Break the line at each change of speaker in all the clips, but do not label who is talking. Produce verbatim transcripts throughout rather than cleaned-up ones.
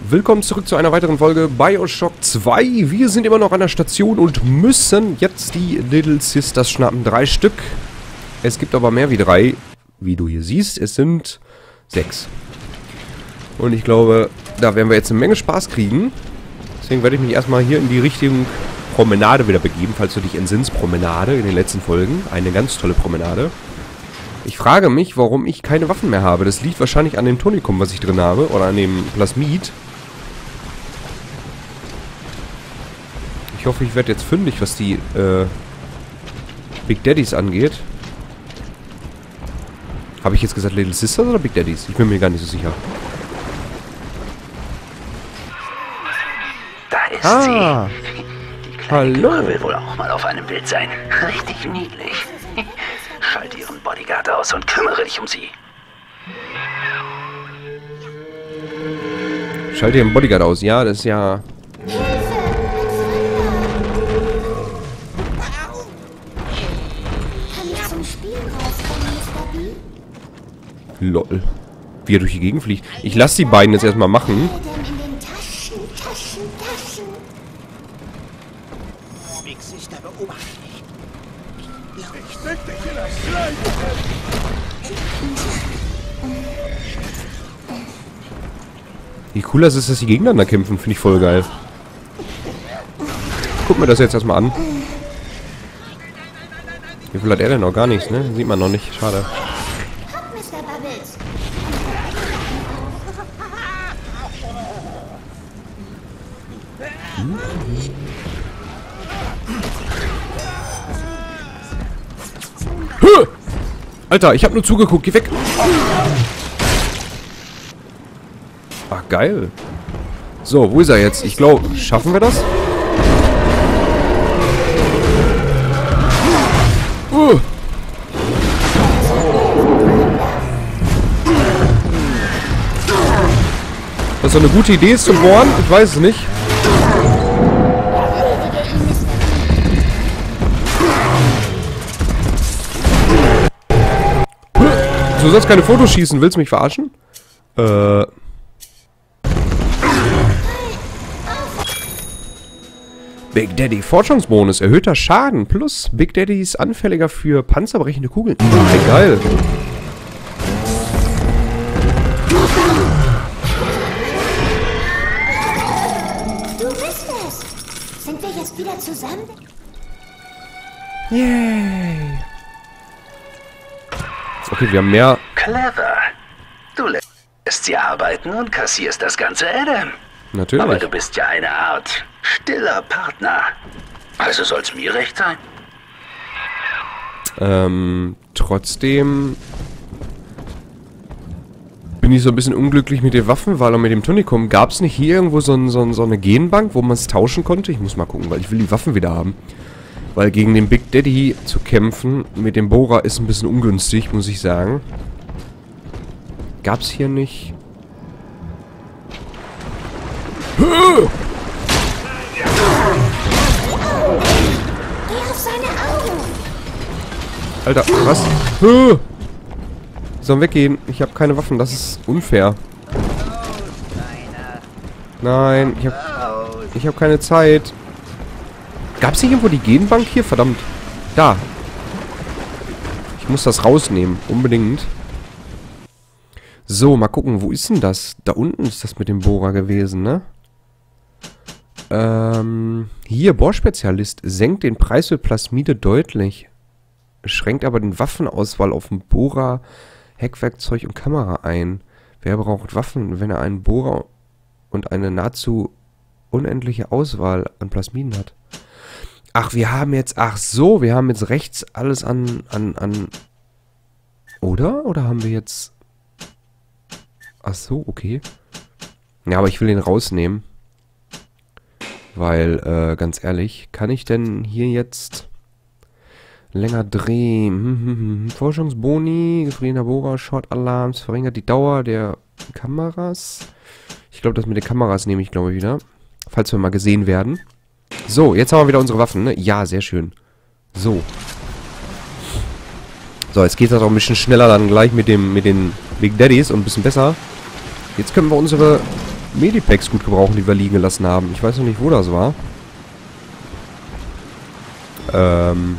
willkommen zurück zu einer weiteren Folge BioShock zwei. Wir sind immer noch an der Station und müssen jetzt die Little Sisters schnappen. Drei Stück. Es gibt aber mehr wie drei. Wie du hier siehst, es sind sechs. Und ich glaube, da werden wir jetzt eine Menge Spaß kriegen. Deswegen werde ich mich erstmal hier in die Richtung Promenade wieder begeben, falls du dich entsinnst. Promenade in den letzten Folgen. Eine ganz tolle Promenade. Ich frage mich, warum ich keine Waffen mehr habe. Das liegt wahrscheinlich an dem Tonikum, was ich drin habe. Oder an dem Plasmid. Ich hoffe, ich werde jetzt fündig, was die äh, Big Daddies angeht. Habe ich jetzt gesagt Little Sisters oder Big Daddies? Ich bin mir gar nicht so sicher.
Da ist
ah,
sie. Die
hallo.
Kleine will wohl auch mal auf einem Bild sein. Richtig niedlich. Schalte ihren Bodyguard aus und kümmere dich um sie.
Schalte ihren Bodyguard aus. Ja, das ist ja... Lol. Wie er durch die Gegend fliegt. Ich lasse die beiden jetzt erstmal machen. Wie cool das ist, dass die gegeneinander kämpfen, finde ich voll geil. Guck mir das jetzt erstmal an. Wie viel hat er denn noch? Gar nichts, ne? Sieht man noch nicht. Schade. Hm? Huh! Alter, ich hab nur zugeguckt. Geh weg. Ach, geil. So, wo ist er jetzt? Ich glaube, schaffen wir das? Uh. Das ist doch eine gute Idee, es zu bohren? Ich weiß es nicht. Du sollst keine Fotos schießen. Willst du mich verarschen? Äh... Big Daddy Forschungsbonus, erhöhter Schaden plus Big Daddy ist anfälliger für panzerbrechende Kugeln. Hey, geil.
Du bist es. Sind wir jetzt wieder zusammen?
Yay. Okay, wir haben mehr...
Clever. Du lässt sie arbeiten und kassierst das ganze Adam.
Natürlich.
Aber du bist ja eine Art stiller Partner. Also soll's mir recht sein.
Ähm, trotzdem bin ich so ein bisschen unglücklich mit den Waffen, weil auch mit dem Tonikum gab es nicht hier irgendwo so, ein, so, ein, so eine Genbank, wo man es tauschen konnte. Ich muss mal gucken, weil ich will die Waffen wieder haben. Weil gegen den Big Daddy zu kämpfen mit dem Bohrer ist ein bisschen ungünstig, muss ich sagen. Gab's hier nicht...
Geh auf seine Augen.
Alter, was? Huh. Sollen weggehen? Ich habe keine Waffen, das ist unfair. Nein, ich habe ich hab keine Zeit. Gab es nicht irgendwo die Genbank hier? Verdammt. Da. Ich muss das rausnehmen, unbedingt. So, mal gucken, wo ist denn das? Da unten ist das mit dem Bohrer gewesen, ne? Ähm, hier, Bohrspezialist senkt den Preis für Plasmide deutlich. Schränkt aber den Waffenauswahl auf den Bohrer, Heckwerkzeug und Kamera ein. Wer braucht Waffen, wenn er einen Bohrer und eine nahezu unendliche Auswahl an Plasmiden hat? Ach, wir haben jetzt... Ach so, wir haben jetzt rechts alles an... an, an oder? Oder haben wir jetzt... Ach so, okay. Ja, aber ich will den rausnehmen. Weil, äh, ganz ehrlich, kann ich denn hier jetzt länger drehen? Hm, hm, hm. Forschungsboni, gefriedener Bohrer, Short-Alarms, verringert die Dauer der Kameras. Ich glaube, das mit den Kameras nehme ich, glaube ich, wieder. Falls wir mal gesehen werden. So, jetzt haben wir wieder unsere Waffen, ne? Ja, sehr schön. So. So, jetzt geht das auch ein bisschen schneller dann gleich mit dem mit den Big Daddies und ein bisschen besser. Jetzt können wir unsere Medipacks gut gebrauchen, die wir liegen gelassen haben. Ich weiß noch nicht, wo das war. Ähm.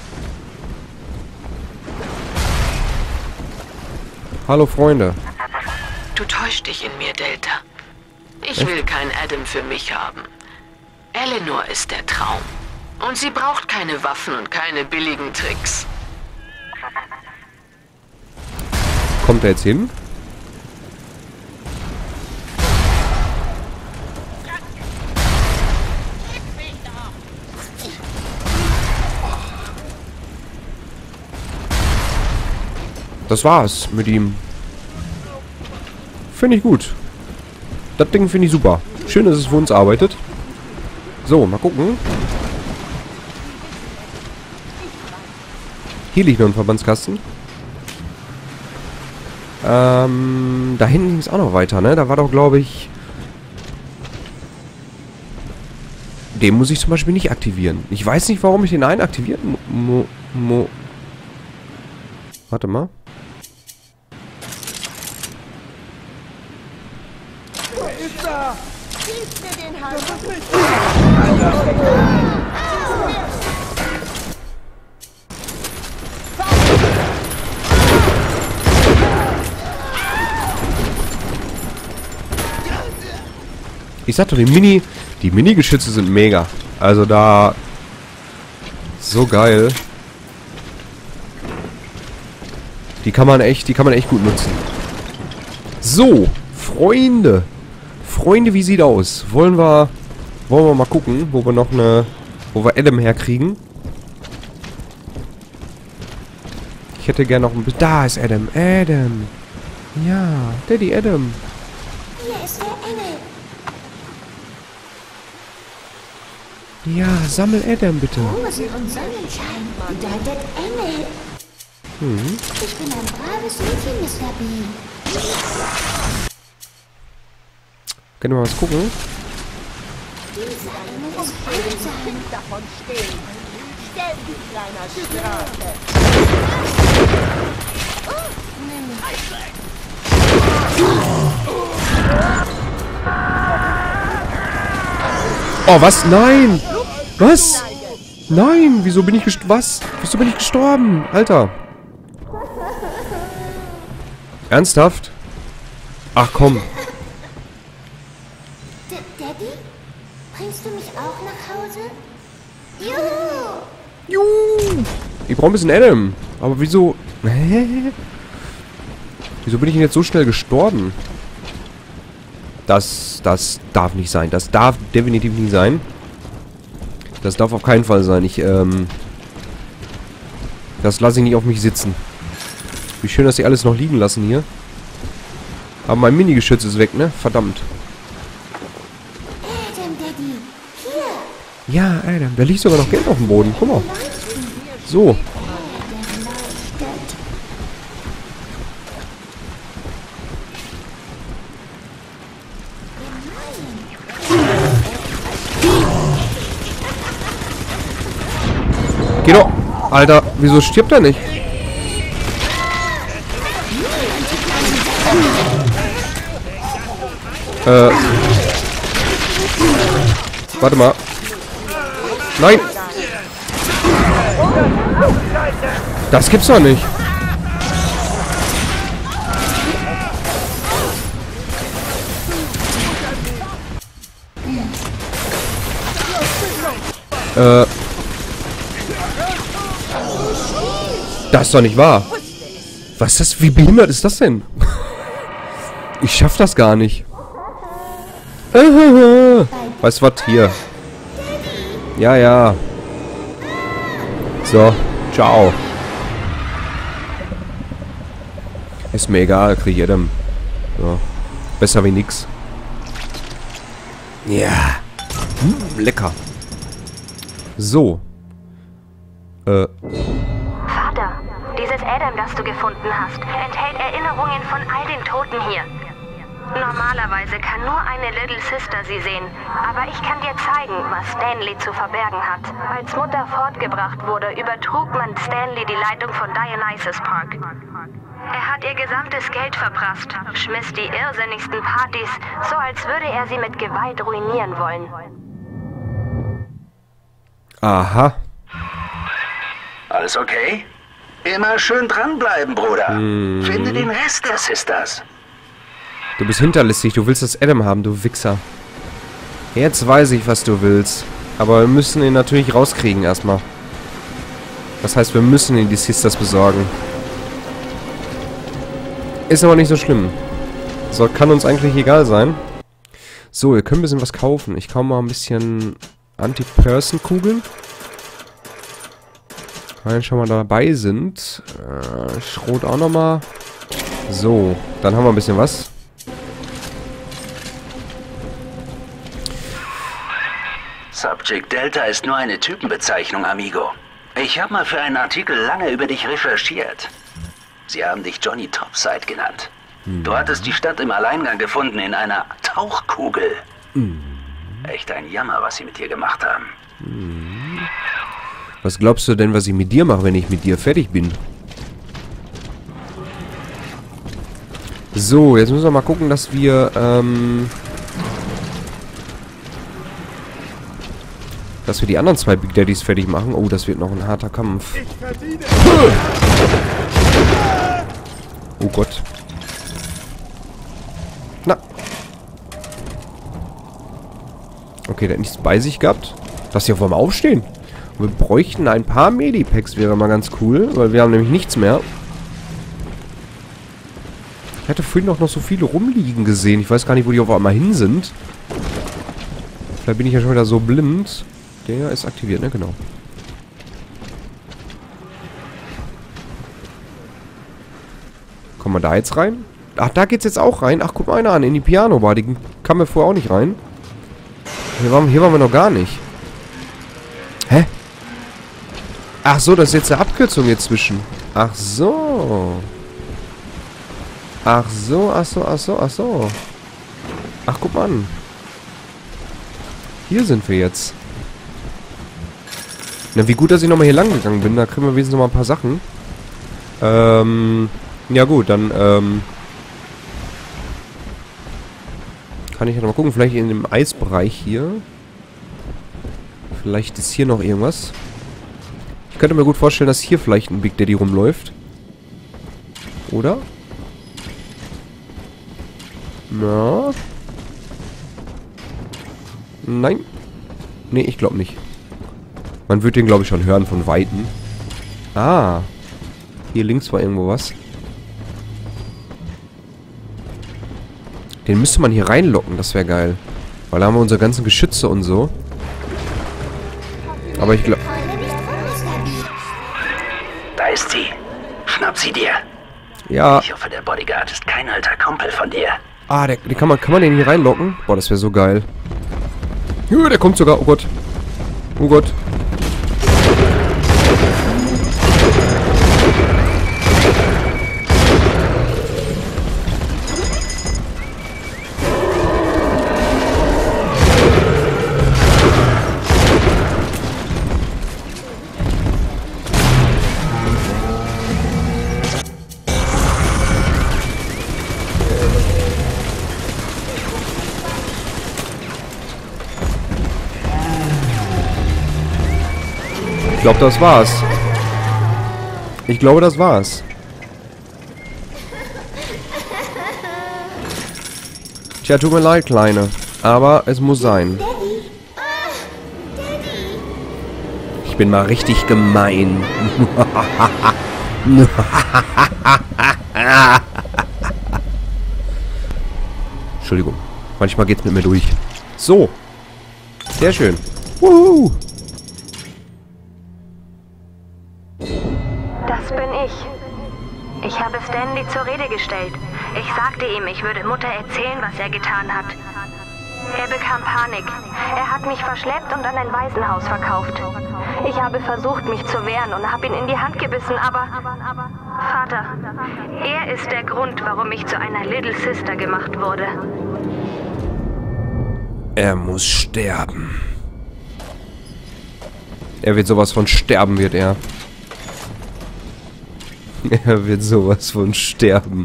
Hallo, Freunde.
Du täuschst dich in mir, Delta. Ich will keinen Adam für mich haben. Eleanor ist der Traum. Und sie braucht keine Waffen und keine billigen Tricks.
Kommt er jetzt hin? Das war's mit ihm. Finde ich gut. Das Ding finde ich super. Schön, dass es für uns arbeitet. So, mal gucken. Hier liegt noch ein Verbandskasten. Ähm, da hinten ging es auch noch weiter, ne? Da war doch, glaube ich... Den muss ich zum Beispiel nicht aktivieren. Ich weiß nicht, warum ich den einen aktivieren mo mo Warte mal. Ich sag doch, die Mini... Die Mini-Geschütze sind mega. Also da... So geil. Die kann man echt... Die kann man echt gut nutzen. So, Freunde. Freunde, wie sieht aus? Wollen wir... Wollen wir mal gucken, wo wir noch eine... Wo wir Adam herkriegen. Ich hätte gerne noch ein bisschen... Da ist Adam. Adam. Ja, Daddy Adam.
Hier ist der Engel.
Ja, sammel Adam bitte.
Rosen und Sonnenschein bedeutet Engel.
Hm.
Ich bin ein braves Mädchen, Mister B.
Können wir mal was gucken?
Dieser Engel ist einsam.
Davon stehen. Stell dich, kleiner Strafe.
Oh, was? Nein! Was? Nein! Wieso bin ich gest... Was? Wieso bin ich gestorben? Alter. Ernsthaft? Ach, komm.
D Daddy? Bringst du mich auch nach Hause? Juhu!
Juhu! Ich brauche ein bisschen Adam. Aber wieso... Hä? Wieso bin ich denn jetzt so schnell gestorben? Das, das darf nicht sein. Das darf definitiv nicht sein. Das darf auf keinen Fall sein. Ich, ähm... Das lasse ich nicht auf mich sitzen. Wie schön, dass sie alles noch liegen lassen hier. Aber mein Mini-Geschütz ist weg, ne? Verdammt.
Adam, Daddy. Hier.
Ja, Adam. Da liegt sogar noch Geld auf dem Boden. Guck mal. So. Geh doch. Alter, wieso stirbt er nicht? Äh. Warte mal. Nein. Das gibt's doch nicht. Äh. Das ist doch nicht wahr. Was ist das? Wie behindert ist das denn? Ich schaff das gar nicht. Weißt du was? Hier. Ja, ja. So. Ciao. Ist mir egal. Krieg ich Adam. So. Besser wie nix. Ja. Hm, lecker. So. Äh.
Vater, dieses Adam, das du gefunden hast, enthält Erinnerungen von all den Toten hier. Normalerweise kann nur eine Little Sister sie sehen, aber ich kann dir zeigen, was Stanley zu verbergen hat. Als Mutter fortgebracht wurde, übertrug man Stanley die Leitung von Dionysus Park. Er hat ihr gesamtes Geld verprasst, schmiss die irrsinnigsten Partys, so als würde er sie mit Gewalt ruinieren wollen.
Aha.
Alles okay? Immer schön dranbleiben, Bruder.
Hm.
Finde den Rest der Sisters.
Du bist hinterlistig, du willst das Adam haben, du Wichser. Jetzt weiß ich, was du willst. Aber wir müssen ihn natürlich rauskriegen erstmal. Das heißt, wir müssen ihn die Sisters besorgen. Ist aber nicht so schlimm. So, kann uns eigentlich egal sein. So, wir können ein bisschen was kaufen. Ich kaufe mal ein bisschen Anti-Person-Kugeln. Wenn wir schon mal dabei sind. Äh, Schrot auch nochmal. So, dann haben wir ein bisschen was.
Subject Delta ist nur eine Typenbezeichnung, Amigo. Ich habe mal für einen Artikel lange über dich recherchiert. Sie haben dich Johnny Topside genannt. Mhm. Du hattest die Stadt im Alleingang gefunden in einer Tauchkugel. Mhm. Echt ein Jammer, was sie mit dir gemacht haben.
Mhm. Was glaubst du denn, was ich mit dir mache, wenn ich mit dir fertig bin? So, jetzt müssen wir mal gucken, dass wir, ähm... dass wir die anderen zwei Big Daddies fertig machen. Oh, das wird noch ein harter Kampf. Oh Gott. Na. Okay, der hat nichts bei sich gehabt. Lass sie auf einmal aufstehen. Wir bräuchten ein paar Medipacks, wäre mal ganz cool, weil wir haben nämlich nichts mehr. Ich hatte vorhin noch, noch so viele rumliegen gesehen. Ich weiß gar nicht, wo die auf einmal hin sind. Vielleicht bin ich ja schon wieder so blind. Der ist aktiviert, ne? Genau. Kommen wir da jetzt rein? Ach, da geht's jetzt auch rein. Ach, guck mal einer an. In die Piano-Bar. Die kamen wir vorher auch nicht rein. Hier waren, hier waren wir noch gar nicht. Hä? Ach so, das ist jetzt eine Abkürzung hier zwischen. Ach so. Ach so, ach so, ach so, ach so. Ach, guck mal an. Hier sind wir jetzt. Na, wie gut, dass ich nochmal hier lang gegangen bin. Da kriegen wir wenigstens noch mal ein paar Sachen. Ähm, ja gut, dann, ähm... kann ich ja noch mal gucken. Vielleicht in dem Eisbereich hier. Vielleicht ist hier noch irgendwas. Ich könnte mir gut vorstellen, dass hier vielleicht ein Big Daddy rumläuft. Oder? Na? Nein. Nee, ich glaube nicht. Man wird den, glaube ich, schon hören von Weitem. Ah. Hier links war irgendwo was. Den müsste man hier reinlocken, das wäre geil. Weil da haben wir unsere ganzen Geschütze und so. Aber ich glaube...
Da ist sie. Schnapp sie dir.
Ja.
Ich hoffe, der Bodyguard ist kein alter Kumpel von dir.
Ah, der, der kann man, kann man den hier reinlocken? Boah, das wäre so geil. Ja, der kommt sogar. Oh Gott. Oh Gott. Ich glaube, das war's. Ich glaube, das war's. Tja, tut mir leid, Kleine. Aber es muss sein. Ich bin mal richtig gemein. Entschuldigung. Manchmal geht's mit mir durch. So. Sehr schön. Wuhu.
Das bin ich. Ich habe Stanley zur Rede gestellt. Ich sagte ihm, ich würde Mutter erzählen, was er getan hat. Er bekam Panik. Er hat mich verschleppt und an ein Waisenhaus verkauft. Ich habe versucht, mich zu wehren und habe ihn in die Hand gebissen, aber... Vater, er ist der Grund, warum ich zu einer Little Sister gemacht wurde.
Er muss sterben. Er wird sowas von sterben, wird er. Er wird sowas von sterben.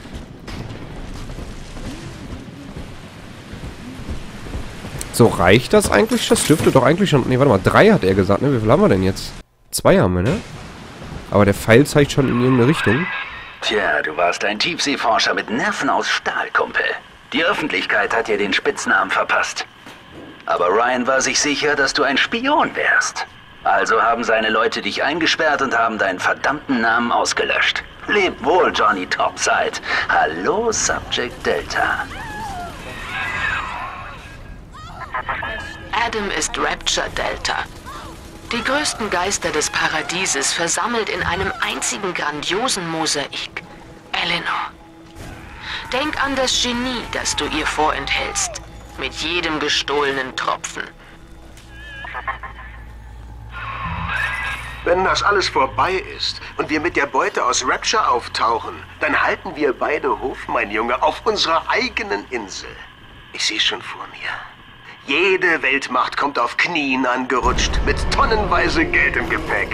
So, reicht das eigentlich? Das dürfte doch eigentlich schon... Ne, warte mal, drei hat er gesagt, ne? Wie viel haben wir denn jetzt? Zwei haben wir, ne? Aber der Pfeil zeigt schon in irgendeine Richtung.
Tja, du warst ein Tiefseeforscher mit Nerven aus Stahl, Kumpel. Die Öffentlichkeit hat dir den Spitznamen verpasst. Aber Ryan war sich sicher, dass du ein Spion wärst. Also haben seine Leute dich eingesperrt und haben deinen verdammten Namen ausgelöscht. Leb wohl, Johnny Topside. Hallo, Subject Delta.
Adam ist Rapture Delta. Die größten Geister des Paradieses versammelt in einem einzigen grandiosen Mosaik. Eleanor. Denk an das Genie, das du ihr vorenthältst. Mit jedem gestohlenen Tropfen.
Wenn das alles vorbei ist und wir mit der Beute aus Rapture auftauchen, dann halten wir beide Hof, mein Junge, auf unserer eigenen Insel. Ich sehe schon vor mir. Jede Weltmacht kommt auf Knien angerutscht, mit tonnenweise Geld im Gepäck.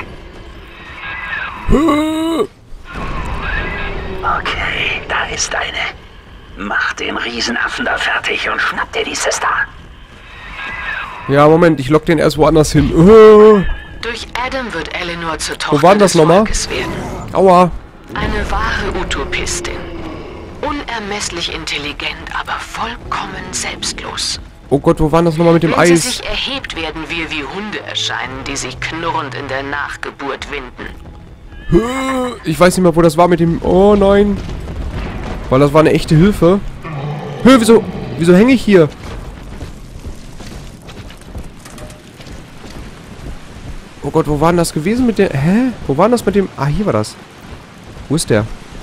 Okay, da ist eine. Mach den Riesenaffen da fertig und schnapp dir die Sister.
Ja, Moment, ich lock den erst woanders hin. Uh.
Durch Adam wird Eleanor zur
Wo war
Tochter
das
des
nochmal?
Volkes werden.
Aua.
Eine wahre Utopistin. Unermesslich intelligent, aber vollkommen selbstlos.
Oh Gott, wo war das nochmal mit dem
Wenn sie
Eis?
sich erhebt, werden wir wie Hunde erscheinen, die sich knurrend in der Nachgeburt winden.
Ich weiß nicht mehr, wo das war mit dem... Oh nein. Weil das war eine echte Hilfe. Hö, wieso... Wieso hänge ich hier? Oh Gott, wo war denn das gewesen mit der... Hä? Wo war denn das mit dem... Ah, hier war das. Wo ist der?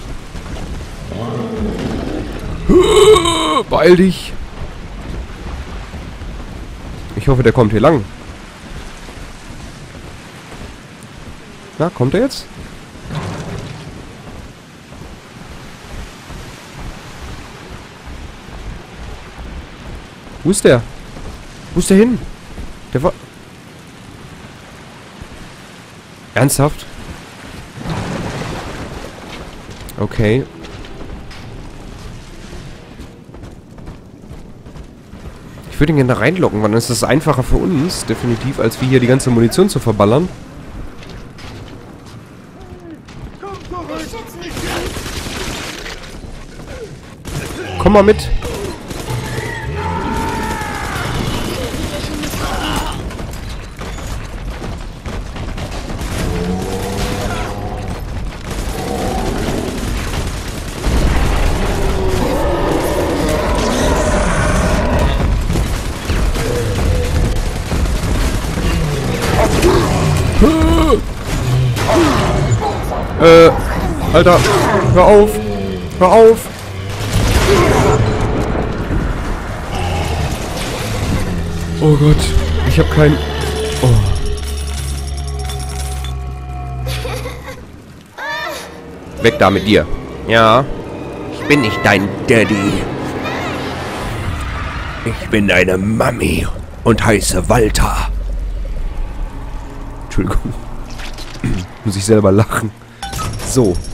Beeil dich. Ich hoffe, der kommt hier lang. Na, kommt er jetzt? Wo ist der? Wo ist der hin? Der war... Ernsthaft? Okay. Ich würde ihn gerne da reinlocken, weil dann ist das einfacher für uns, definitiv, als wie hier die ganze Munition zu verballern. Komm mal mit. Äh, Alter, hör auf, hör auf. Oh Gott, ich hab kein... Oh. Weg da mit dir. Ja, ich bin nicht dein Daddy. Ich bin deine Mami und heiße Walter. Entschuldigung. Muss ich selber lachen. So.